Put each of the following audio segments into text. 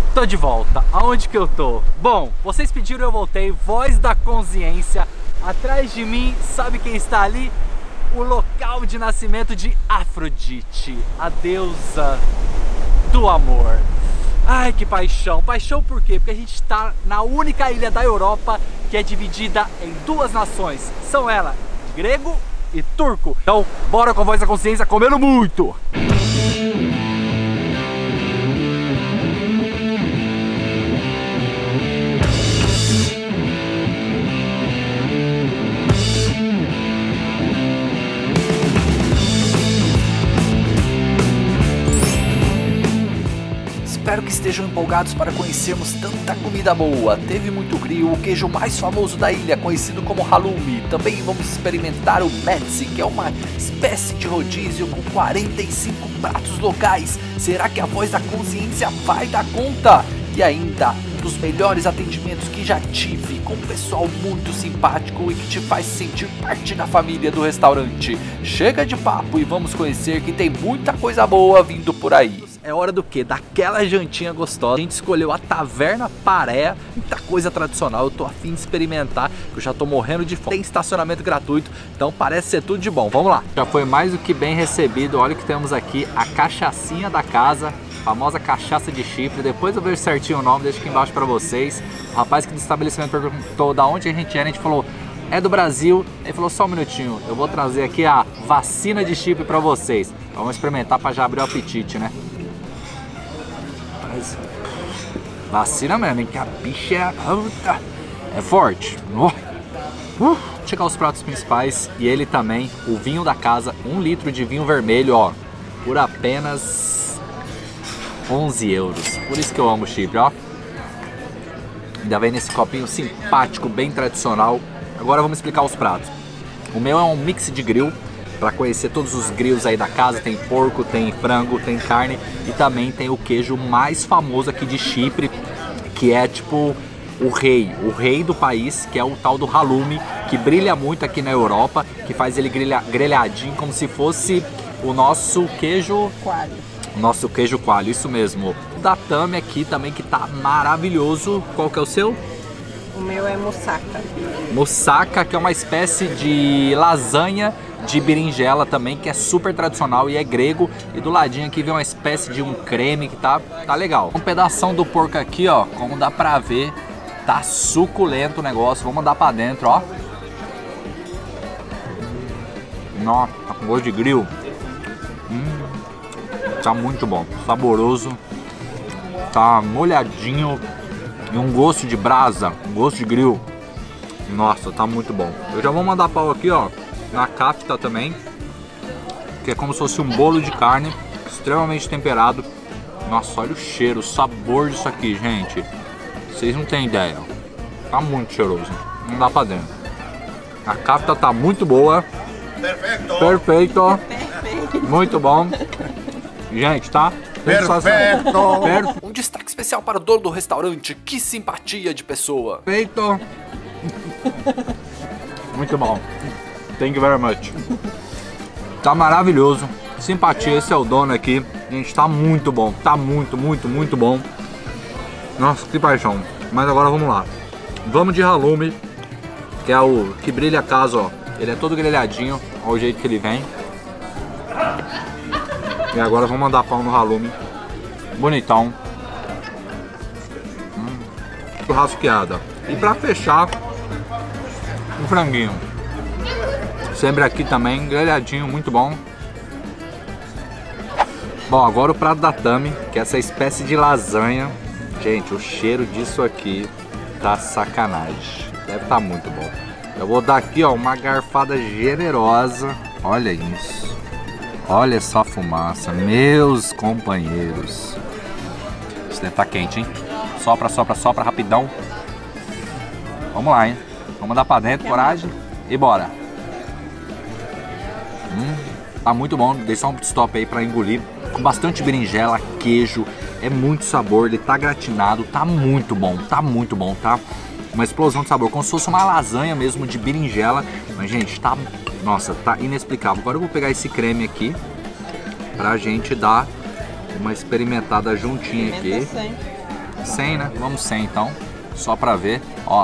Tô de volta. Aonde que eu tô? Bom, vocês pediram, eu voltei. Voz da consciência. Atrás de mim, sabe quem está ali? O local de nascimento de Afrodite, a deusa do amor. Ai, que paixão. Paixão por quê? Porque a gente está na única ilha da Europa que é dividida em duas nações. São elas, grego e turco. Então, bora com a voz da consciência comendo muito! Espero que estejam empolgados para conhecermos tanta comida boa. Teve muito grill, o queijo mais famoso da ilha, conhecido como halloumi. Também vamos experimentar o mezzi, que é uma espécie de rodízio com 45 pratos locais. Será que a voz da consciência vai dar conta? E ainda, um dos melhores atendimentos que já tive, com um pessoal muito simpático e que te faz sentir parte da família do restaurante. Chega de papo e vamos conhecer que tem muita coisa boa vindo por aí. É hora do quê? Daquela jantinha gostosa. A gente escolheu a Taverna Paré, muita coisa tradicional. Eu tô a fim de experimentar, eu já tô morrendo de fome. Tem estacionamento gratuito, então parece ser tudo de bom. Vamos lá. Já foi mais do que bem recebido. Olha o que temos aqui, a cachaçinha da casa, famosa cachaça de Chipre. Depois eu vejo certinho o nome, deixo aqui embaixo pra vocês. O rapaz que do estabelecimento perguntou da onde a gente era, a gente falou, é do Brasil. Ele falou, só um minutinho, eu vou trazer aqui a vacina de Chipre pra vocês. Vamos experimentar pra já abrir o apetite, né? Vacina mesmo, hein? Que a bicha é forte. Chegar aos pratos principais e ele também, o vinho da casa, 1 litro de vinho vermelho, ó, por apenas 11 euros. Por isso que eu amo Chipre, ó. Ainda vem nesse copinho simpático, bem tradicional. Agora vamos explicar os pratos. O meu é um mix de grill. Para conhecer todos os grills aí da casa, tem porco, tem frango, tem carne e também tem o queijo mais famoso aqui de Chipre, que é tipo o rei do país, que é o tal do halloumi, que brilha muito aqui na Europa, que faz ele grelhadinho como se fosse o nosso queijo coalho. Nosso queijo coalho, isso mesmo. O da Tami aqui também, que tá maravilhoso. Qual que é o seu? O meu é moussaka. Moussaka, que é uma espécie de lasanha de berinjela também, que é super tradicional e é grego. E do ladinho aqui vem uma espécie de um creme que tá legal. Um pedação do porco aqui, ó, como dá pra ver, tá suculento o negócio. Vamos mandar pra dentro, ó. Nossa, tá com gosto de grill. Tá muito bom, saboroso. Tá molhadinho e um gosto de brasa, um gosto de grill. Nossa, tá muito bom. Eu já vou mandar pau aqui, ó, na kafta também, que é como se fosse um bolo de carne, extremamente temperado. Nossa, olha o cheiro, o sabor disso aqui, gente. Vocês não têm ideia. Tá muito cheiroso. Não dá pra dentro. A kafta tá muito boa. Perfeito. Muito bom. Gente, tá? Perfeito. Um destaque especial para o dono do restaurante. Que simpatia de pessoa. Perfeito. Muito bom. Thank you very much. Tá maravilhoso. Simpatia, esse é o dono aqui. Gente, tá muito bom. Tá muito bom. Nossa, que paixão. Mas agora vamos lá. Vamos de halloumi, que é o que brilha a casa, ó. Ele é todo grelhadinho, olha o jeito que ele vem. E agora vamos mandar pau no halloumi. Bonitão. Churrasqueada. E pra fechar, um franguinho. Sempre aqui também, grelhadinho, muito bom. Bom, agora o prato da Tami, que é essa espécie de lasanha. Gente, o cheiro disso aqui tá sacanagem. Deve estar muito bom. Eu vou dar aqui, ó, uma garfada generosa. Olha isso. Olha só a fumaça, meus companheiros. Isso deve estar quente, hein? Sopra, rapidão. Vamos lá, hein? Vamos dar pra dentro, coragem e bora. Tá muito bom, dei só um stop aí pra engolir. Com bastante berinjela, queijo, é muito sabor, ele tá gratinado, tá muito bom, tá? Uma explosão de sabor, como se fosse uma lasanha mesmo de berinjela. Mas, gente, tá... Nossa, tá inexplicável. Agora eu vou pegar esse creme aqui pra gente dar uma experimentada juntinha aqui. Sem, né? Vamos sem então. Só pra ver, ó.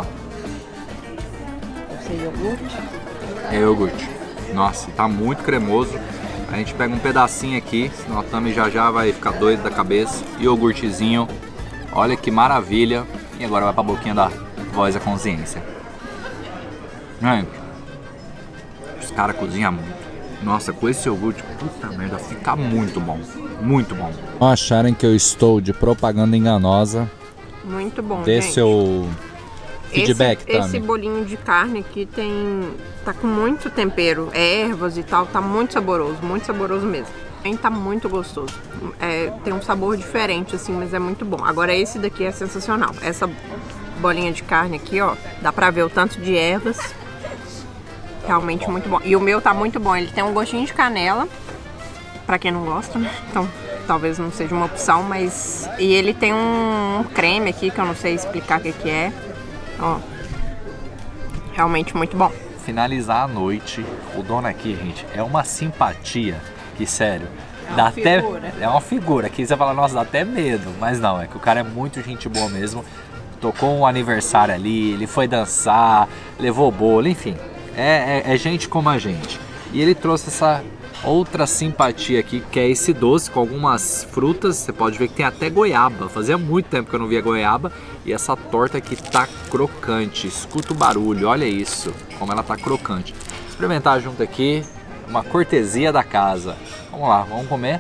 Esse iogurte. É iogurte. Nossa, tá muito cremoso. A gente pega um pedacinho aqui, senão a Tami já vai ficar doida da cabeça. Iogurtezinho. Olha que maravilha. E agora vai pra boquinha da voz da consciência. Gente, os caras cozinham muito. Nossa, com esse iogurte, puta merda, fica muito bom. Muito bom. Não acharem que eu estou de propaganda enganosa. Muito bom, Dê gente. seu feedback, esse bolinho de carne aqui tá com muito tempero, ervas e tal, tá muito saboroso mesmo. Tá muito gostoso. Tem um sabor diferente assim, mas é muito bom. Agora esse daqui é sensacional. Essa bolinha de carne aqui, ó, dá pra ver o tanto de ervas. Realmente muito bom. E o meu tá muito bom, ele tem um gostinho de canela, pra quem não gosta, né? Então talvez não seja uma opção, mas... E ele tem um creme aqui que eu não sei explicar o que é. Ó, realmente muito bom. Finalizar a noite, o dono aqui, gente, é uma simpatia que, sério, dá até... É uma figura, aqui você fala, nossa, dá até medo, mas não, é que o cara é muito gente boa mesmo. Tocou um aniversário ali, ele foi dançar, levou bolo, enfim, é gente como a gente. E ele trouxe essa outra simpatia aqui, que é esse doce com algumas frutas. Você pode ver que tem até goiaba. Fazia muito tempo que eu não via goiaba. E essa torta aqui tá crocante. Escuta o barulho, olha isso, como ela tá crocante. Vou experimentar junto aqui, uma cortesia da casa. Vamos lá, vamos comer.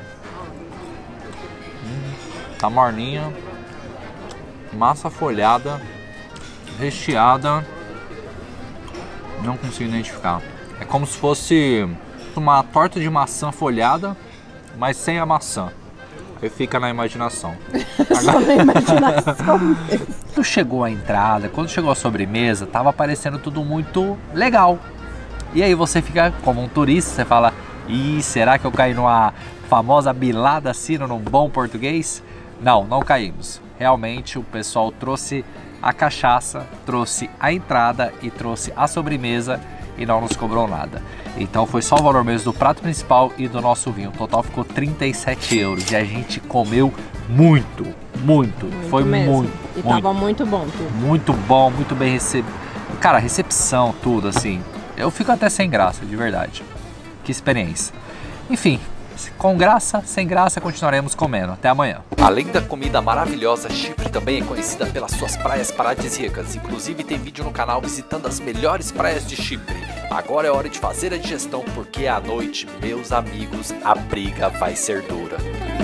Tá morninha. Massa folhada, recheada. Não consigo identificar. É como se fosse uma torta de maçã folhada, mas sem a maçã. Aí fica na imaginação. Só na imaginação. Quando chegou a entrada, quando chegou a sobremesa, tava parecendo tudo muito legal. E aí você fica como um turista, você fala, ih, será que eu caí numa famosa bilada sino num bom português? Não, não caímos. Realmente o pessoal trouxe a cachaça, trouxe a entrada e trouxe a sobremesa e não nos cobrou nada. Então foi só o valor mesmo do prato principal e do nosso vinho. O total ficou 37 euros e a gente comeu muito. Foi mesmo. muito. E tava muito bom tudo. Muito bom, muito bem recebido. Cara, recepção, tudo assim. Eu fico até sem graça, de verdade. Que experiência. Enfim, com graça, sem graça, continuaremos comendo. Até amanhã. Além da comida maravilhosa, Chipre também é conhecida pelas suas praias paradisíacas. Inclusive tem vídeo no canal visitando as melhores praias de Chipre. Agora é hora de fazer a digestão, porque à noite, meus amigos, a briga vai ser dura.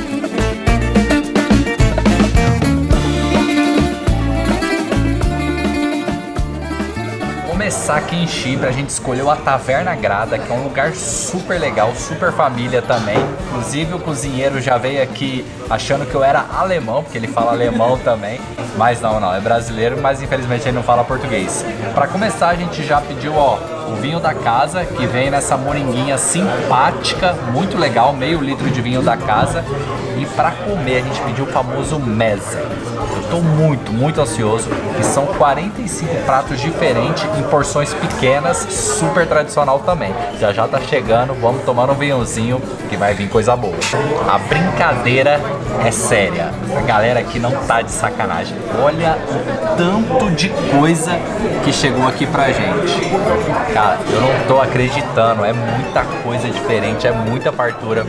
Começar aqui em Chipre, a gente escolheu a Taverna Grada, que é um lugar super legal, super família também. Inclusive o cozinheiro já veio aqui achando que eu era alemão, porque ele fala alemão também. Mas não, é brasileiro, mas infelizmente ele não fala português. Para começar, a gente já pediu, ó, o vinho da casa, que vem nessa moringuinha simpática, muito legal, meio litro de vinho da casa. E para comer, a gente pediu o famoso meze. Eu tô muito ansioso, que são 45 pratos diferentes em porções pequenas, super tradicional também. Já tá chegando, vamos tomar um vinhozinho que vai vir coisa boa. A brincadeira é séria, a galera aqui não tá de sacanagem. Olha o tanto de coisa que chegou aqui pra gente. Cara, eu não tô acreditando, é muita coisa diferente, é muita fartura.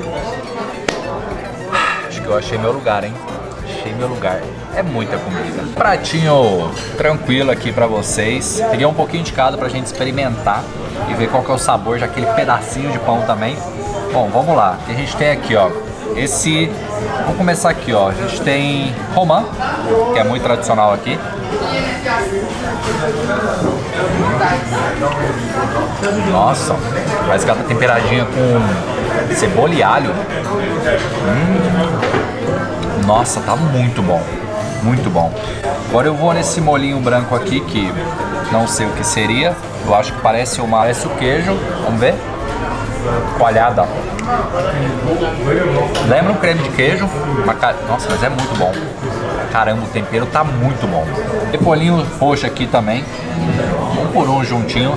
Acho que eu achei meu lugar, hein? Achei meu lugar. É muita comida. Pratinho tranquilo aqui pra vocês. Peguei um pouquinho de cada pra gente experimentar e ver qual que é o sabor de aquele pedacinho de pão também. Bom, vamos lá. O que a gente tem aqui, ó. Vamos começar aqui, ó. A gente tem romã, que é muito tradicional aqui. Nossa, parece que ela tá temperadinha com cebola e alho. Nossa, tá muito bom. Muito bom. Agora eu vou nesse molhinho branco aqui, que não sei o que seria. Eu acho que parece o queijo. Vamos ver. Coalhada. Lembra um creme de queijo. Nossa, mas é muito bom. Caramba, o tempero tá muito bom. Tem bolinho roxo aqui também. Um por um juntinho.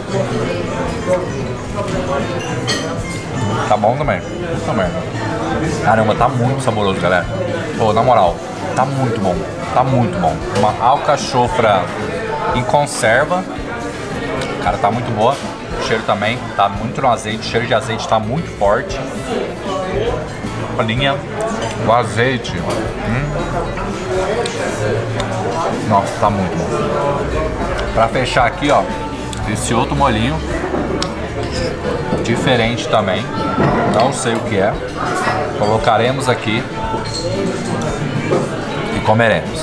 Tá bom também. Caramba, tá muito saboroso, galera. Pô, na moral, tá muito bom. tá muito bom. Uma alcachofra em conserva. Cara, tá muito boa. O cheiro também tá muito no azeite. O cheiro de azeite tá muito forte. Olhinha, o azeite. Nossa, tá muito bom. Pra fechar aqui, ó, esse outro molhinho. Diferente também. Não sei o que é. Colocaremos aqui e comeremos.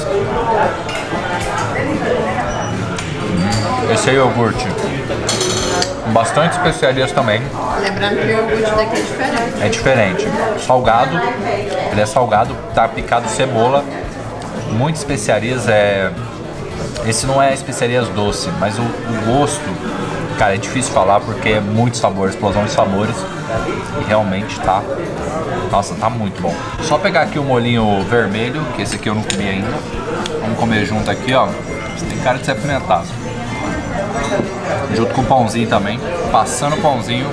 Esse é iogurte com bastante especiarias também. Lembrando que o iogurte daqui é diferente. É diferente. Salgado, ele é salgado, tá picado cebola, muitas especiarias. Esse não é especiarias doce, mas o gosto, cara, é difícil falar porque é muito sabor, explosão de sabores. E realmente tá, nossa, tá muito bom. Só pegar aqui o molhinho vermelho, que esse aqui eu não comi ainda. Vamos comer junto aqui, ó. Tem cara de ser apimentado. Junto com o pãozinho também. Passando o pãozinho.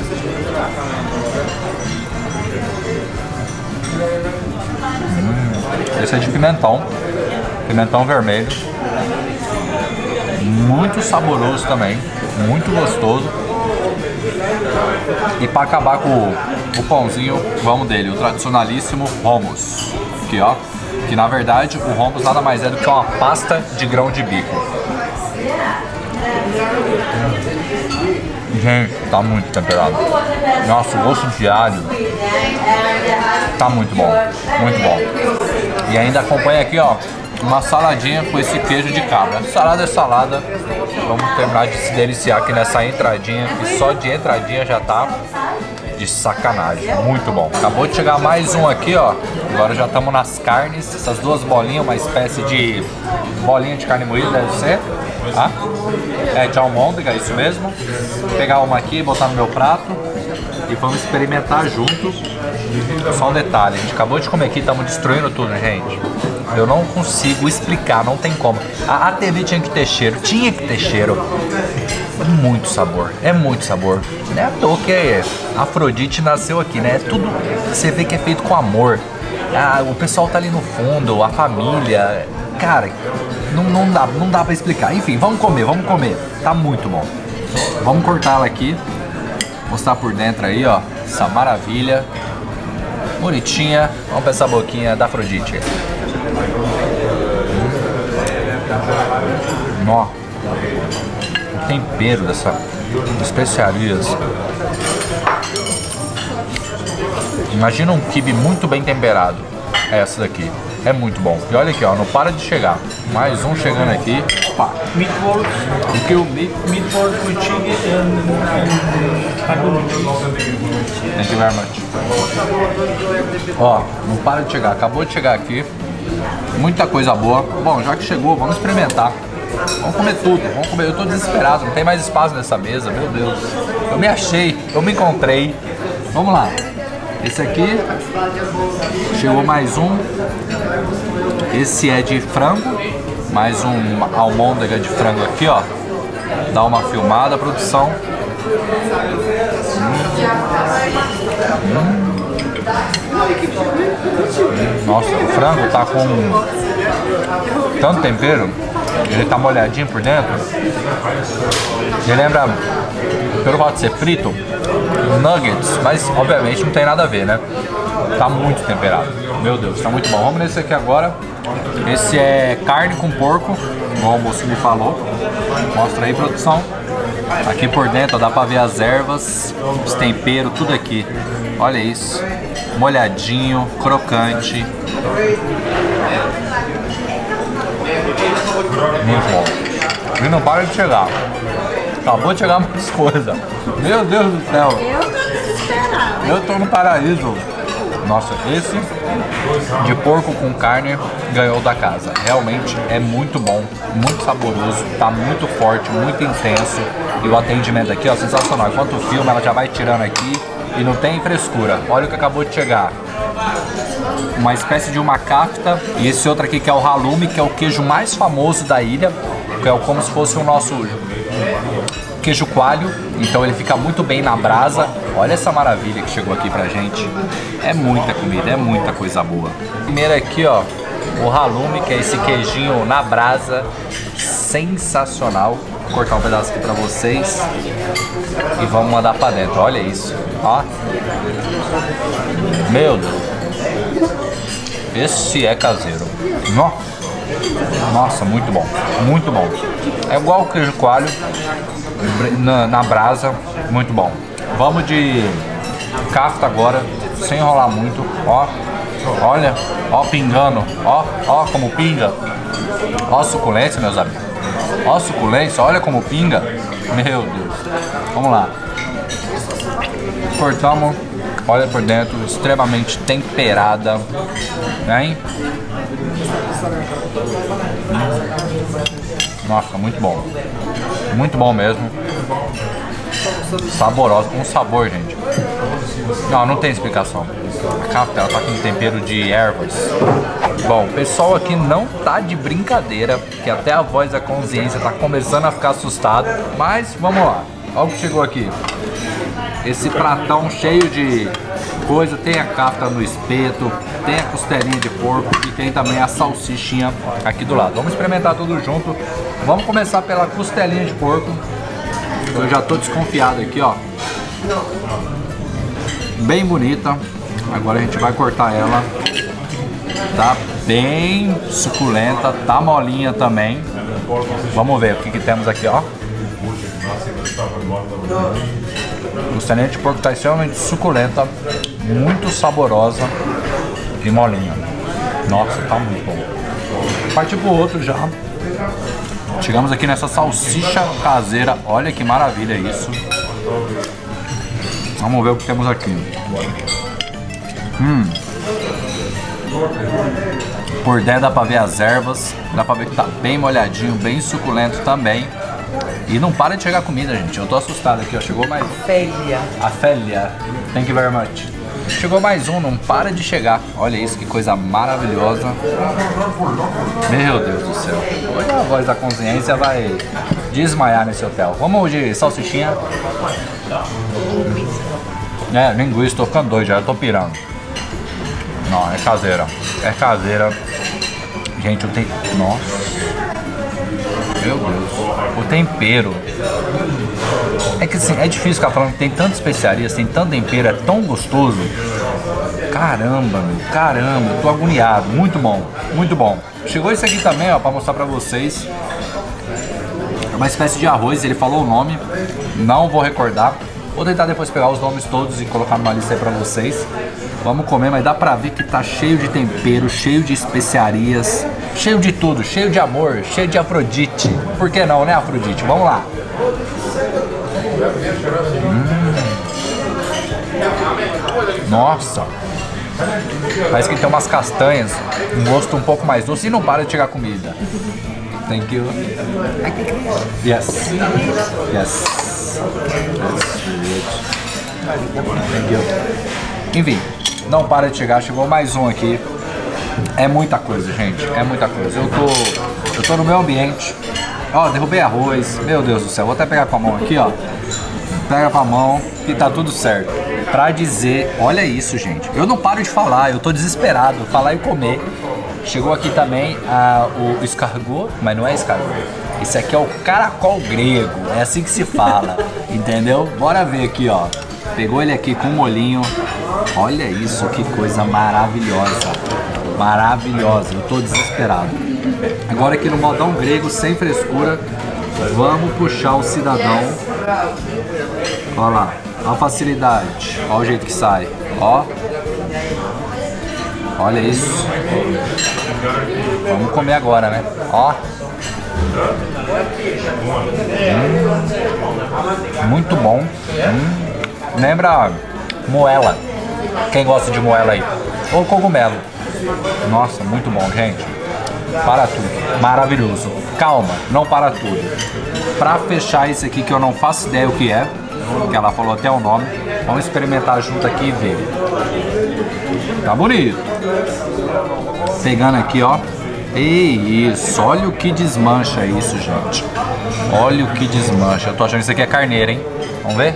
Esse é de pimentão. Pimentão vermelho. Muito saboroso também. Muito gostoso. E para acabar com o pãozinho, vamos dele, o tradicionalíssimo hummus. Aqui, ó. Que na verdade o hummus nada mais é do que uma pasta de grão de bico. Gente, tá muito temperado. Nossa, o gosto de alho tá muito bom, muito bom. E ainda acompanha aqui, ó, uma saladinha com esse queijo de cabra. Salada é salada. Vamos terminar de se deliciar aqui nessa entradinha, que só de entradinha já tá de sacanagem. Muito bom. Acabou de chegar mais um aqui, ó. Agora já estamos nas carnes. Essas duas bolinhas, uma espécie de bolinha de carne moída, deve ser. Tá? É de almôndega, isso mesmo. Vou pegar uma aqui, botar no meu prato e vamos experimentar junto. Só um detalhe, a gente acabou de comer aqui, estamos destruindo tudo, gente. Eu não consigo explicar, não tem como. A TV tinha que ter cheiro, É muito sabor, é muito sabor. Não é à toa que a Afrodite nasceu aqui, né? Tudo você vê que é feito com amor. O pessoal tá ali no fundo, a família. Cara, não dá pra explicar. Enfim, vamos comer. Tá muito bom. Vamos cortar ela aqui. Mostrar por dentro aí, ó. Essa maravilha. Bonitinha. Vamos pra essa boquinha da Afrodite. Ó. O tempero dessa especiarias. Imagina um quibe muito bem temperado. Essa daqui. É muito bom. E olha aqui, ó, não para de chegar. Mais um chegando aqui. Opa. Meatballs. O que o Meatballs with chicken and Thank you very much. Ó, não para de chegar. Acabou de chegar aqui. Muita coisa boa. Bom, já que chegou, vamos experimentar. Vamos comer tudo. Vamos comer. Eu tô desesperado. Não tem mais espaço nessa mesa. Meu Deus. Eu me achei. Eu me encontrei. Vamos lá. Esse aqui, chegou mais um. Esse é de frango. Mais um almôndega de frango aqui, ó. Dá uma filmada, produção. Nossa, o frango tá com tanto tempero. Ele tá molhadinho por dentro. Ele lembra, pelo fato de ser frito, nuggets, mas obviamente não tem nada a ver, né? Tá muito temperado. Meu Deus, tá muito bom. Vamos nesse aqui agora. Esse é carne com porco, como o moço me falou. Mostra aí, produção. Aqui por dentro ó, dá pra ver as ervas, os temperos, tudo aqui. Olha isso. Molhadinho, crocante. Muito bom. E não para de chegar. Acabou de chegar mais coisa. Meu Deus do céu. Eu tô desesperada. Eu tô no paraíso. Nossa, esse de porco com carne ganhou da casa. Realmente é muito bom, muito saboroso, tá muito forte, muito intenso. E o atendimento aqui, ó, sensacional. Enquanto o filme, ela já vai tirando aqui e não tem frescura. Olha o que acabou de chegar. Uma espécie de uma kafta. E esse outro aqui que é o halloumi, que é o queijo mais famoso da ilha. Que é como se fosse o nosso queijo coalho. Então ele fica muito bem na brasa. Olha essa maravilha que chegou aqui pra gente. É muita comida, é muita coisa boa. Primeiro aqui, ó, o halloumi, que é esse queijinho na brasa, sensacional. Vou cortar um pedaço aqui pra vocês e vamos mandar pra dentro. Olha isso, ó. Meu Deus. Esse é caseiro. Nossa, muito bom, muito bom. É igual o queijo coalho na brasa, muito bom. Vamos de kafta agora, sem enrolar muito. Ó, olha, ó pingando, ó como pinga. Ó a suculência, meus amigos. Ó a suculência, olha como pinga. Meu Deus. Vamos lá. Cortamos, olha por dentro, extremamente temperada. Hein? Nossa, muito bom. Muito bom mesmo. Saborosa, com sabor, gente. Não tem explicação. A kafta, ela tá com tempero de ervas. Bom, o pessoal aqui não tá de brincadeira, que até a voz da consciência tá começando a ficar assustado. Mas vamos lá. Olha o que chegou aqui. Esse pratão cheio de coisa. Tem a kafta no espeto, tem a costelinha de porco e tem também a salsichinha aqui do lado. Vamos experimentar tudo junto. Vamos começar pela costelinha de porco. Eu já tô desconfiado aqui, ó. Bem bonita. Agora a gente vai cortar ela. Tá bem suculenta, tá molinha também. Vamos ver o que temos aqui, ó. Costelinha de porco tá extremamente suculenta, muito saborosa e molinha. Nossa, tá muito bom. Partir pro outro já. Chegamos aqui nessa salsicha caseira. Olha que maravilha isso. Vamos ver o que temos aqui. Por dentro dá pra ver as ervas. Dá pra ver que tá bem molhadinho, bem suculento também. E não para de chegar comida, gente. Eu tô assustado aqui, ó. Chegou mais... A Félia. Thank you very much. Chegou mais um, não para de chegar. Olha isso, que coisa maravilhosa. Meu Deus do céu. Hoje a voz da consciência vai desmaiar nesse hotel. Vamos de salsichinha. Linguiça, tô ficando doido já, eu tô pirando. Não, é caseira. É caseira. Gente, eu tenho... Nossa. Meu Deus. O tempero. É que assim, é difícil ficar falando que tem tantas especiarias, tem tanto tempero, é tão gostoso. Caramba, meu. Caramba, eu tô agoniado. Muito bom, muito bom. Chegou esse aqui também, ó, pra mostrar pra vocês. É uma espécie de arroz, ele falou o nome. Não vou recordar. Vou tentar depois pegar os nomes todos e colocar numa lista aí pra vocês. Vamos comer, mas dá pra ver que tá cheio de tempero, cheio de especiarias, cheio de tudo, cheio de amor, cheio de Afrodite. Por que não, né, Afrodite? Vamos lá. Nossa. Parece que tem umas castanhas, um gosto um pouco mais doce e não para de chegar comida. Thank you. Yes. Yes. Thank you. Enfim, não para de chegar, chegou mais um aqui. É muita coisa, gente, é muita coisa. Eu tô no meu ambiente. Ó, derrubei arroz, meu Deus do céu. Vou até pegar com a mão aqui, ó. Pega com a mão que tá tudo certo. Pra dizer, olha isso, gente. Eu não paro de falar, eu tô desesperado. Falar e comer. Chegou aqui também o escargot, mas não é escargot. Esse aqui é o caracol grego, é assim que se fala, entendeu? Bora ver aqui, ó. Pegou ele aqui com um molhinho. Olha isso, que coisa maravilhosa. Maravilhosa, eu tô desesperado. Agora aqui no modão grego, sem frescura, vamos puxar o cidadão. Olha lá, a facilidade. Olha o jeito que sai, ó. Olha isso. Vamos comer agora, né? Ó. Muito bom. Lembra moela. Quem gosta de moela aí? Ou cogumelo. Nossa, muito bom, gente. Para tudo. Maravilhoso. Calma, não para tudo. Pra fechar esse aqui que eu não faço ideia o que é, que ela falou até o nome, vamos experimentar junto aqui e ver. Tá bonito. Pegando aqui, ó. E isso, olha o que desmancha isso, gente. Olha o que desmancha. Eu tô achando que isso aqui é carneiro, hein? Vamos ver?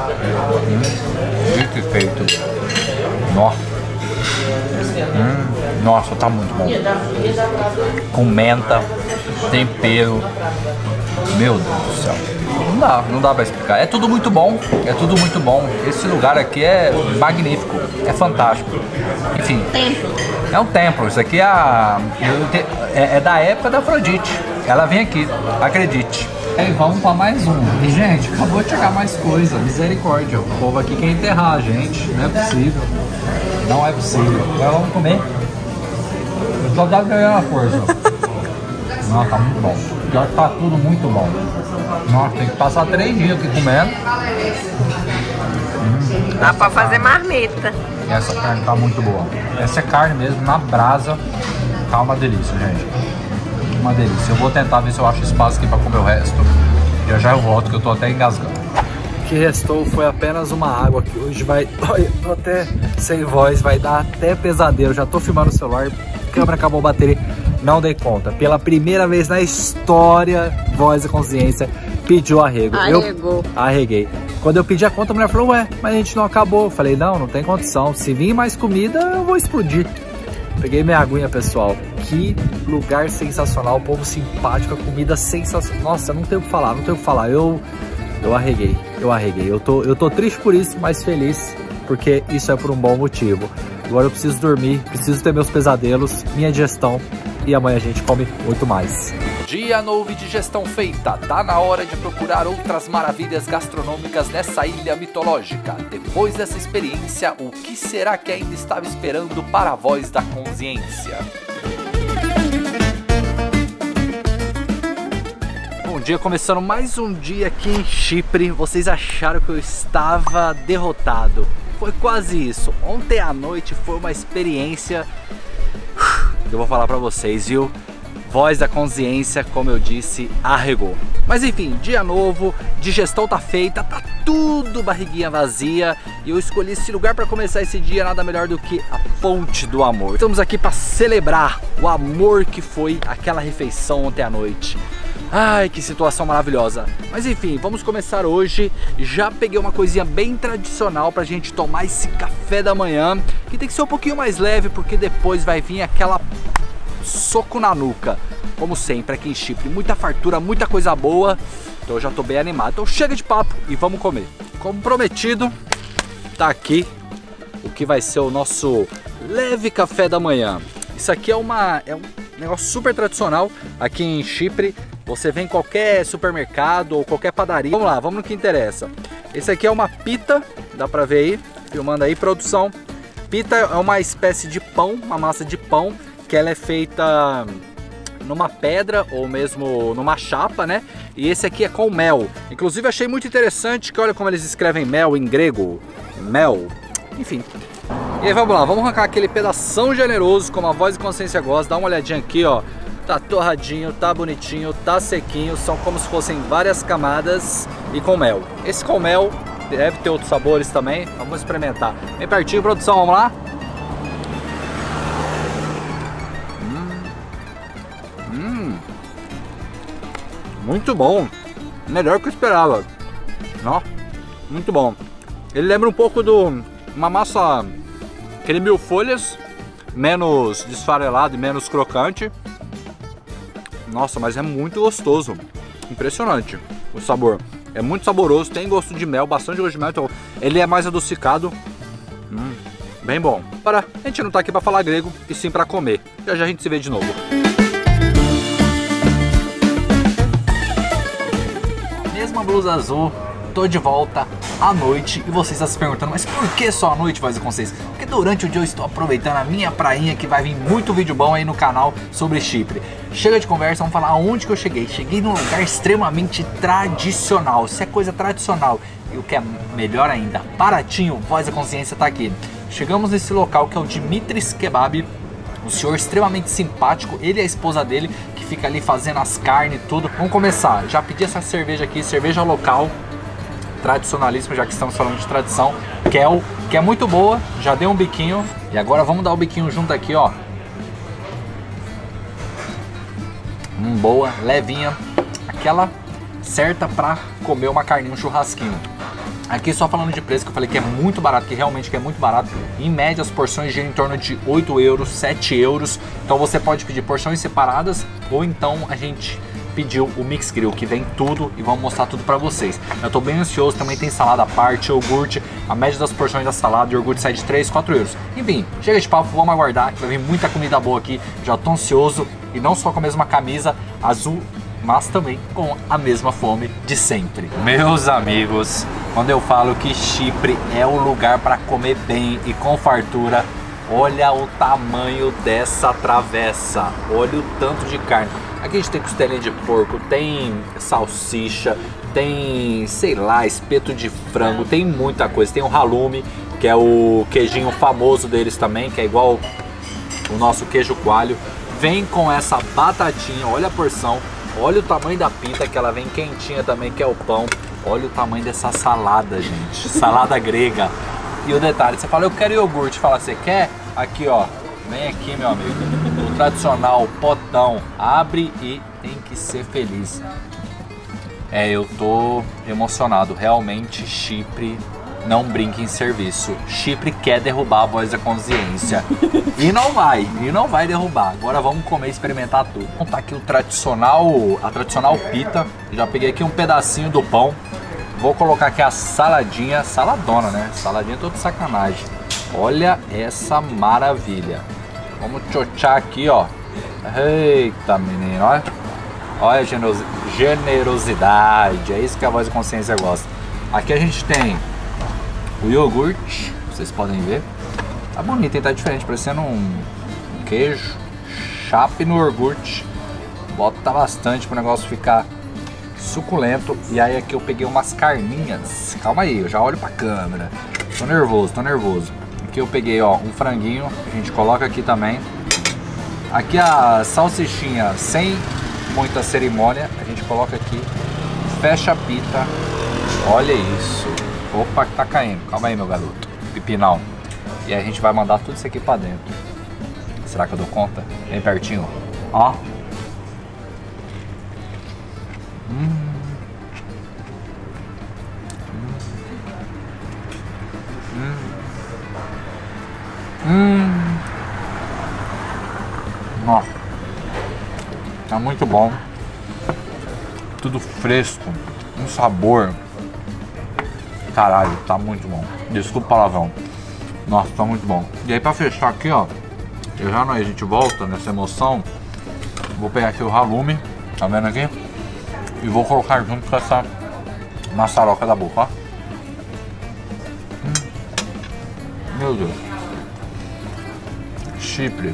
Que feito. Nossa. Nossa, tá muito bom. Com menta, tempero. Meu Deus do céu. Não dá pra explicar. É tudo muito bom, é tudo muito bom. Esse lugar aqui é magnífico, é fantástico. Enfim, é um templo. Isso aqui é da época da Afrodite. Ela vem aqui, acredite. E vamos para mais um. E, gente, acabou de chegar mais coisa. Misericórdia. O povo aqui quer enterrar a gente. Não é possível. Não é possível. Agora vamos comer. Eu tô dando a força. Nossa, tá muito bom. Pior que tá tudo muito bom. Nossa, tem que passar 3 dias aqui comendo. Dá pra fazer marmita. E essa carne tá muito boa. Essa é carne mesmo, na brasa. Tá uma delícia, gente. Uma delícia. Eu vou tentar ver se eu acho espaço aqui pra comer o resto. Já eu volto, que eu tô até engasgando. O que restou foi apenas uma água, que hoje vai... Olha, tô até sem voz, vai dar até pesadelo. Já tô filmando o celular, a câmera acabou a bateria. Não dei conta. Pela primeira vez na história, Voz da Consciência pediu arrego. Arregou. Arreguei. Quando eu pedi a conta, a mulher falou, ué, mas a gente não acabou. Eu falei, não tem condição. Se vir mais comida, eu vou explodir. Peguei minha aguinha, pessoal. Que lugar sensacional, povo simpático, a comida sensacional. Nossa, não tenho o que falar, não tenho o que falar. Eu arreguei. Eu tô triste por isso, mas feliz, porque isso é por um bom motivo. Agora eu preciso dormir, preciso ter meus pesadelos, minha digestão, e amanhã a gente come muito mais. Dia novo e digestão feita, tá na hora de procurar outras maravilhas gastronômicas nessa ilha mitológica. Depois dessa experiência, o que será que ainda estava esperando para a Voz da Consciência? Bom dia, começando mais um dia aqui em Chipre. Vocês acharam que eu estava derrotado? Foi quase isso. Ontem à noite foi uma experiência que eu vou falar pra vocês, viu? Voz da Consciência, como eu disse, arregou. Mas enfim, dia novo, digestão tá feita, tá tudo barriguinha vazia. E eu escolhi esse lugar para começar esse dia, nada melhor do que a Fonte do Amor. Estamos aqui para celebrar o amor que foi aquela refeição ontem à noite. Ai, que situação maravilhosa. Mas enfim, vamos começar hoje. Já peguei uma coisinha bem tradicional pra gente tomar esse café da manhã, que tem que ser um pouquinho mais leve, porque depois vai vir aquela soco na nuca. Como sempre aqui em Chipre, muita fartura, muita coisa boa. Então eu já tô bem animado. Então chega de papo e vamos comer. Como prometido, tá aqui o que vai ser o nosso leve café da manhã. Isso aqui é um negócio super tradicional aqui em Chipre. Você vem em qualquer supermercado ou qualquer padaria. Vamos lá, vamos no que interessa. Esse aqui é uma pita, dá pra ver aí, filmando aí, produção. Pita é uma espécie de pão, uma massa de pão, que ela é feita numa pedra ou mesmo numa chapa, né? E esse aqui é com mel. Inclusive achei muito interessante que olha como eles escrevem mel em grego. Mel. Enfim. E aí vamos lá, vamos arrancar aquele pedação generoso, como a Voz da Consciência gosta. Dá uma olhadinha aqui, ó. Tá torradinho, tá bonitinho, tá sequinho. São como se fossem várias camadas e com mel. Esse com mel deve ter outros sabores também. Vamos experimentar. Bem pertinho, produção, vamos lá? Muito bom. Melhor que eu esperava. Ó, muito bom. Ele lembra um pouco de uma massa, aquele mil folhas, menos desfarelado e menos crocante. Nossa, mas é muito gostoso. Impressionante o sabor. É muito saboroso, tem gosto de mel, bastante gosto de mel. Então ele é mais adocicado. Bem bom. Agora, a gente não tá aqui pra falar grego, e sim pra comer. Já já a gente se vê de novo. Mesma blusa azul, tô de volta à noite. E você está se perguntando, mas por que só à noite, Voz da Consciência? Porque durante o dia eu estou aproveitando a minha prainha, que vai vir muito vídeo bom aí no canal sobre Chipre. Chega de conversa, vamos falar aonde que eu cheguei. Cheguei num lugar extremamente tradicional. Se é coisa tradicional e o que é melhor ainda, baratinho, Voz da Consciência tá aqui. Chegamos nesse local que é o Dimitris Kebab. Um senhor extremamente simpático, ele e a esposa dele, que fica ali fazendo as carnes e tudo. Vamos começar, já pedi essa cerveja aqui, cerveja local, tradicionalíssima, já que estamos falando de tradição, que é muito boa, já dei um biquinho. E agora vamos dar o biquinho junto aqui, ó. Boa, levinha, aquela certa pra comer uma carninha, um churrasquinho. Aqui só falando de preço, que eu falei que é muito barato, que realmente é muito barato. Em média as porções giram em torno de 8 euros, 7 euros. Então você pode pedir porções separadas ou então a gente pediu o Mix Grill, que vem tudo e vamos mostrar tudo pra vocês. Eu tô bem ansioso, também tem salada à parte, iogurte. A média das porções da salada e iogurte sai de 3, 4 euros. Enfim, chega de papo, vamos aguardar que vai vir muita comida boa aqui. Já tô ansioso e não só com a mesma camisa azul, mas também com a mesma fome de sempre. Meus amigos, quando eu falo que Chipre é o lugar para comer bem e com fartura, olha o tamanho dessa travessa, olha o tanto de carne. Aqui a gente tem costelinha de porco, tem salsicha, tem, sei lá, espeto de frango, tem muita coisa. Tem o halloumi, que é o queijinho famoso deles também, que é igual o nosso queijo coalho. Vem com essa batatinha, olha a porção, olha o tamanho da pita, que ela vem quentinha também, que é o pão. Olha o tamanho dessa salada, gente, salada grega. E o detalhe, você fala, eu quero iogurte, fala, você quer? Aqui, ó, vem aqui, meu amigo, o tradicional potão, abre e tem que ser feliz. Eu tô emocionado, realmente Chipre não brinca em serviço. Chipre quer derrubar a voz da consciência. E não vai derrubar. Agora vamos comer e experimentar tudo. Então tá aqui a tradicional pita. Já peguei aqui um pedacinho do pão. Vou colocar aqui a saladinha, saladona, né? Saladinha toda de sacanagem. Olha essa maravilha. Vamos tchotchar aqui, ó. Eita, menino, olha. Olha a generosidade. É isso que a voz da consciência gosta. Aqui a gente tem o iogurte, vocês podem ver. Tá bonito, hein? Tá diferente, parecendo um queijo. Chape no iogurte. Bota bastante pro negócio ficar suculento. E aí aqui eu peguei umas carninhas. Calma aí, eu já olho pra câmera. Tô nervoso. Aqui eu peguei, ó, um franguinho. A gente coloca aqui também. Aqui a salsichinha sem muita cerimônia. A gente coloca aqui. Fecha a pita. Olha isso. Opa, que tá caindo. Calma aí, meu garoto. Pipinão. E aí a gente vai mandar tudo isso aqui pra dentro. Será que eu dou conta? Bem pertinho. Ó. Ó. Tá muito bom. Tudo fresco. Um sabor. Caralho, tá muito bom. Desculpa o palavrão. Nossa, tá muito bom. E aí pra fechar aqui, ó. A gente volta nessa emoção. Vou pegar aqui o halloumi. Tá vendo aqui? E vou colocar junto com essa maçaroca da boca, ó. Meu Deus. Chipre.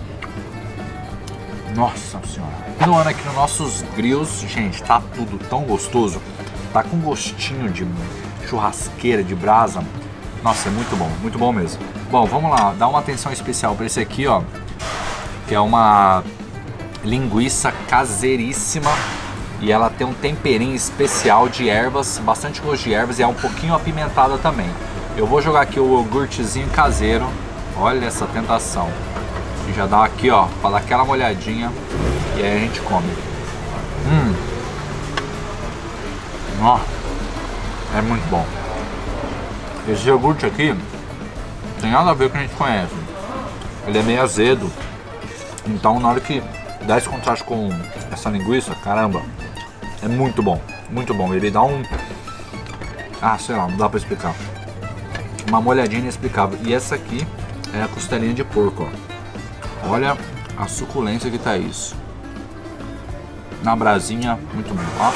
Nossa senhora. Continuando aqui nos nossos grills, gente, tá tudo tão gostoso. Tá com gostinho de churrasqueira, de brasa. Nossa, é muito bom mesmo. Bom, vamos lá, dá uma atenção especial para esse aqui, ó. Que é uma linguiça caseiríssima. E ela tem um temperinho especial de ervas, bastante gosto de ervas e é um pouquinho apimentada também. Eu vou jogar aqui o iogurtezinho caseiro. Olha essa tentação. E já dá aqui, ó, para dar aquela molhadinha. E aí a gente come. Ó, é muito bom. Esse iogurte aqui tem nada a ver com o que a gente conhece. Ele é meio azedo. Então na hora que dá esse contraste com essa linguiça, caramba, é muito bom. Muito bom. Ele dá um... sei lá, não dá pra explicar. Uma molhadinha inexplicável. E essa aqui é a costelinha de porco, ó. Olha a suculência que tá isso. Na brasinha, muito bom, ó.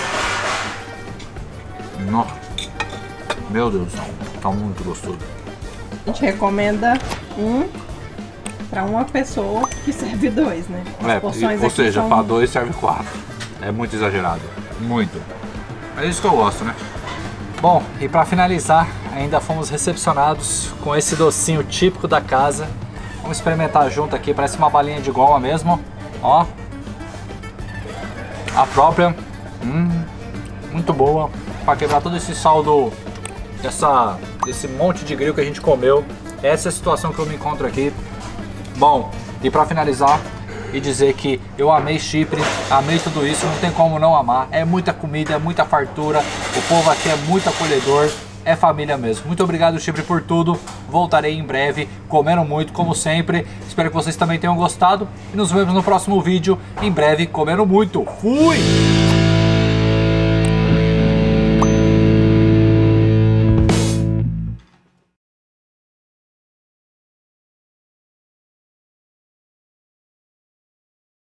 Nossa. Meu Deus do céu, tá muito gostoso. A gente recomenda um para uma pessoa que serve dois, né? Ou seja, para dois serve 4. É muito exagerado, muito. É isso que eu gosto, né? Bom, e para finalizar, ainda fomos recepcionados com esse docinho típico da casa. Vamos experimentar junto aqui, parece uma balinha de goma mesmo, ó. A própria, muito boa, para quebrar todo esse saldo, desse monte de grill que a gente comeu. Essa é a situação que eu me encontro aqui. Bom, e para finalizar e dizer que eu amei Chipre, amei tudo isso, não tem como não amar. É muita comida, é muita fartura, o povo aqui é muito acolhedor. é família mesmo. Muito obrigado, Chipre, por tudo. Voltarei em breve, comendo muito, como sempre. Espero que vocês também tenham gostado. E nos vemos no próximo vídeo, em breve, comendo muito. Fui!